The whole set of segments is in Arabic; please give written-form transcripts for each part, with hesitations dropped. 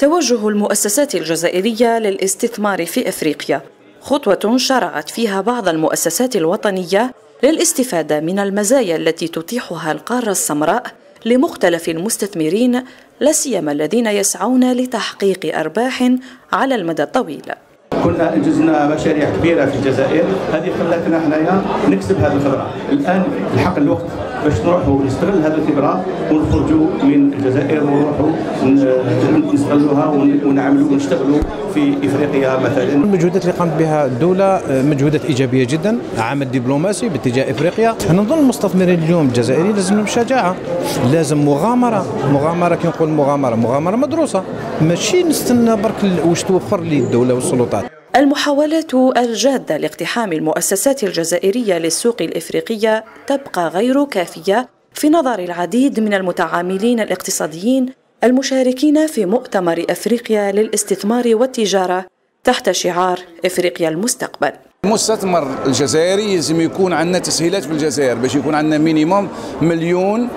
توجه المؤسسات الجزائرية للاستثمار في إفريقيا خطوة شرعت فيها بعض المؤسسات الوطنية للاستفادة من المزايا التي تتيحها القارة السمراء لمختلف المستثمرين، لا سيما الذين يسعون لتحقيق أرباح على المدى الطويل. كنا انجزنا مشاريع كبيره في الجزائر، هذه خلاتنا حنايا نكسب هذه الخبره. الان الحق الوقت باش نروحوا نستغل هذه الخبره ونخرجوا من الجزائر ونروحوا نستغلوها ونعملوا ونشتغلوا في افريقيا مثلا. المجهودات اللي قامت بها الدوله مجهودات ايجابيه جدا، عمل دبلوماسي باتجاه افريقيا. نظن المستثمرين اليوم الجزائري لازم لهم شجاعه، لازم مغامره كي نقول مغامره مدروسه، ماشي نستنى برك واش توفر لي الدوله والسلطات. المحاولات الجادة لاقتحام المؤسسات الجزائرية للسوق الإفريقية تبقى غير كافية في نظر العديد من المتعاملين الاقتصاديين المشاركين في مؤتمر أفريقيا للاستثمار والتجارة تحت شعار إفريقيا المستقبل. المستثمر الجزائري لازم يكون عندنا تسهيلات في الجزائر باش يكون عندنا مينيموم 1,000,000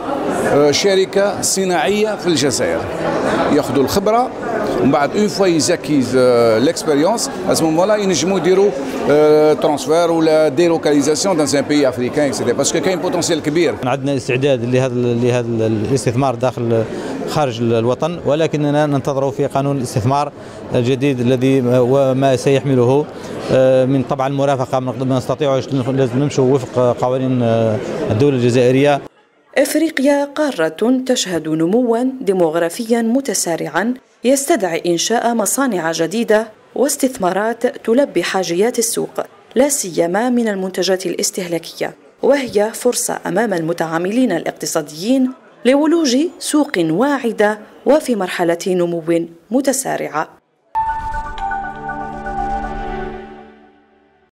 شركة صناعية في الجزائر ياخذوا الخبرة، ومن بعد اون فوا يزاكيز ليكسبيريونس اسمو لا ينجموا يديروا ترانسفير ولا ديلوكاليزاسيون دان ان بيي افريكان اكسيتيرا، باسكو كاين بوتنسيال كبير. عندنا استعداد لهذا الاستثمار داخل خارج الوطن، ولكننا ننتظر في قانون الاستثمار الجديد الذي وما سيحمله من طبعا المرافقه، ما نستطيعش لازم نمشوا وفق قوانين الدوله الجزائريه. إفريقيا قارة تشهد نمواً ديموغرافياً متسارعاً يستدعي إنشاء مصانع جديدة واستثمارات تلبي حاجيات السوق، لا سيما من المنتجات الاستهلاكية، وهي فرصة أمام المتعاملين الاقتصاديين لولوج سوق واعدة وفي مرحلة نمو متسارعة.